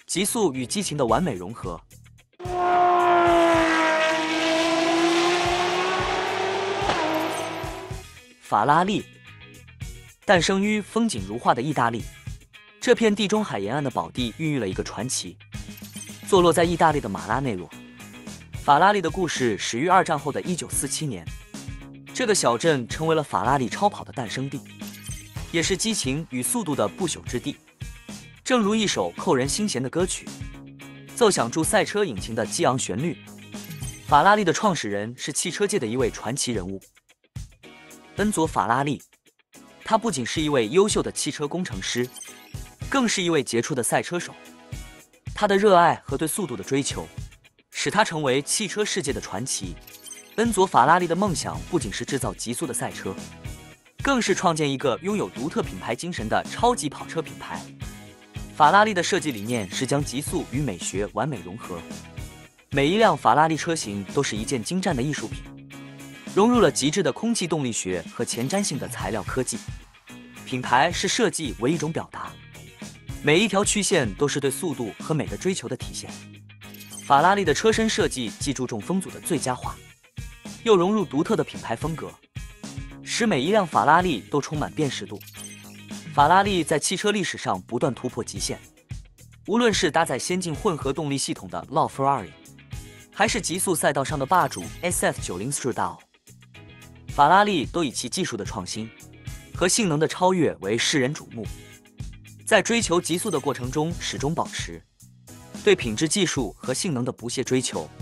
极速与激情的完美融合。法拉利诞生于风景如画的意大利，这片地中海沿岸的宝地孕育了一个传奇。坐落在意大利的马拉内洛，法拉利的故事始于2战后的1947年。这个小镇成为了法拉利超跑的诞生地，也是激情与速度的不朽之地。正如一首扣人心弦的歌曲，奏响住赛车引擎的激昂旋律。法拉利的创始人是汽车界的一位传奇人物恩佐·法拉利，他不仅是一位优秀的汽车工程师，更是一位杰出的赛车手。他的热爱和对速度的追求，使他成为汽车世界的传奇。恩佐·法拉利的梦想不仅是制造极速的赛车，更是创建一个拥有独特品牌精神的超级跑车品牌。法拉利的设计理念是将极速与美学完美融合，每一辆法拉利车型都是一件精湛的艺术品，融入了极致的空气动力学和前瞻性的材料科技。品牌视设计为一种表达，每一条曲线都是对速度和美的追求的体现。法拉利的车身设计既注重风阻的最佳化，又融入独特的品牌风格，使每一辆法拉利都充满辨识度。法拉利在汽车历史上不断突破极限，无论是搭载先进混合动力系统的 LaFerrari， 还是极速赛道上的霸主 SF90 Stradale， 法拉利都以其技术的创新和性能的超越为世人瞩目。在追求极速的过程中，始终保持对品质技术和性能的不懈追求。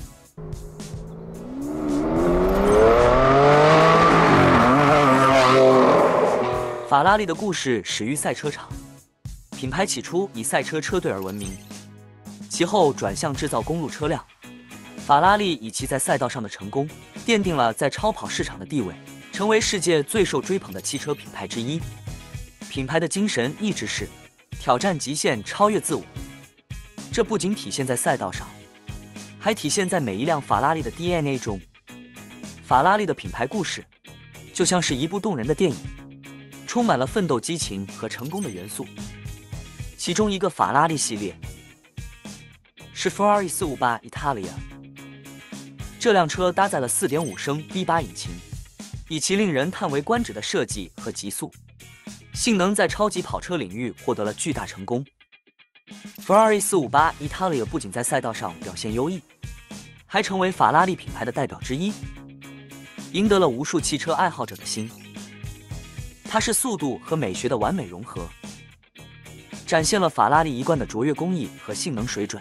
法拉利的故事始于赛车场，品牌起初以赛车车队而闻名，其后转向制造公路车辆。法拉利以其在赛道上的成功，奠定了在超跑市场的地位，成为世界最受追捧的汽车品牌之一。品牌的精神一直是挑战极限，超越自我。这不仅体现在赛道上，还体现在每一辆法拉利的 DNA 中。法拉利的品牌故事就像是一部动人的电影，充满了奋斗、激情和成功的元素。其中一个法拉利系列是 Ferrari 458 Italia， 这辆车搭载了 4.5 升 V8 引擎，以其令人叹为观止的设计和极速性能，在超级跑车领域获得了巨大成功。Ferrari 458 Italia 不仅在赛道上表现优异，还成为法拉利品牌的代表之一，赢得了无数汽车爱好者的心。它是速度和美学的完美融合，展现了法拉利一贯的卓越工艺和性能水准。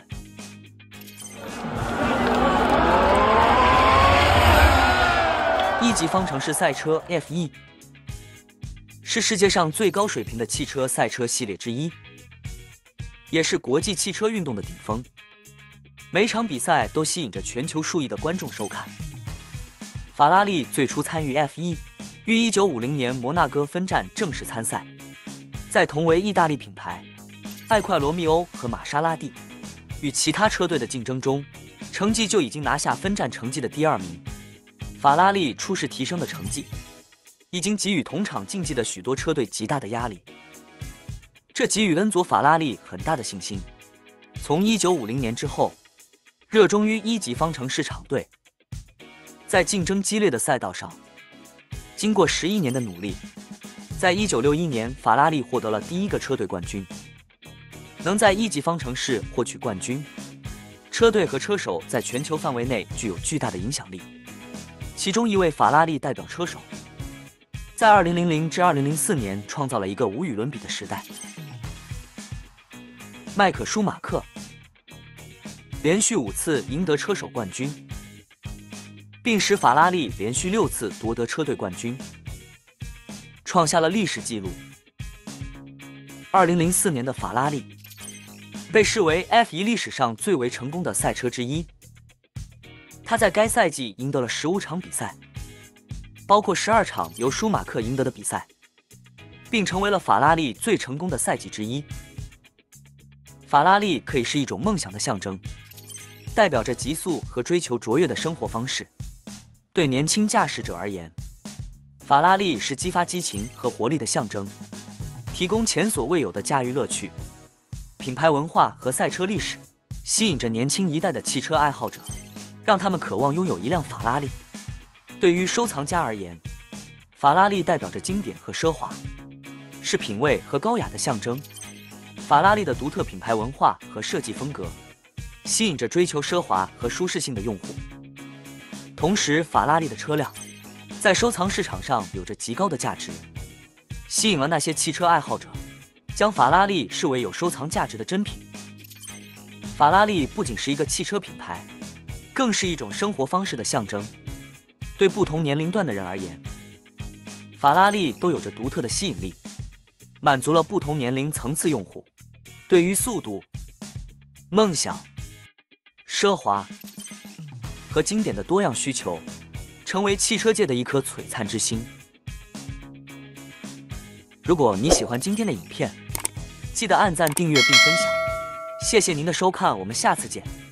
一级方程式赛车 F1 是世界上最高水平的汽车赛车系列之一，也是国际汽车运动的顶峰。每场比赛都吸引着全球数亿的观众收看。法拉利最初参与 F1，于1950年摩纳哥分站正式参赛，在同为意大利品牌艾快罗密欧和玛莎拉蒂与其他车队的竞争中，成绩就已经拿下分站成绩的第2名。法拉利初试提升的成绩，已经给予同场竞技的许多车队极大的压力，这给予恩佐·法拉利很大的信心。从1950年之后，热衷于一级方程式场队，在竞争激烈的赛道上，经过11年的努力，在1961年，法拉利获得了第一个车队冠军。能在一级方程式获取冠军，车队和车手在全球范围内具有巨大的影响力。其中一位法拉利代表车手，在2000至2004年创造了一个无与伦比的时代。迈克·舒马克连续5次赢得车手冠军，并使法拉利连续6次夺得车队冠军，创下了历史纪录。2004年的法拉利被视为 F1 历史上最为成功的赛车之一。他在该赛季赢得了15场比赛，包括12场由舒马克赢得的比赛，并成为了法拉利最成功的赛季之一。法拉利可以是一种梦想的象征，代表着极速和追求卓越的生活方式。对年轻驾驶者而言，法拉利是激发激情和活力的象征，提供前所未有的驾驭乐趣。 品牌文化和赛车历史吸引着年轻一代的汽车爱好者，让他们渴望拥有一辆法拉利。对于收藏家而言，法拉利代表着经典和奢华，是品味和高雅的象征。法拉利的独特品牌文化和设计风格吸引着追求奢华和舒适性的用户。同时，法拉利的车辆在收藏市场上有着极高的价值，吸引了那些汽车爱好者，将法拉利视为有收藏价值的珍品。法拉利不仅是一个汽车品牌，更是一种生活方式的象征。对不同年龄段的人而言，法拉利都有着独特的吸引力，满足了不同年龄层次用户对于速度、梦想、奢华和经典的多样需求，成为汽车界的一颗璀璨之星。如果你喜欢今天的影片，记得按赞、订阅并分享。谢谢您的收看，我们下次见。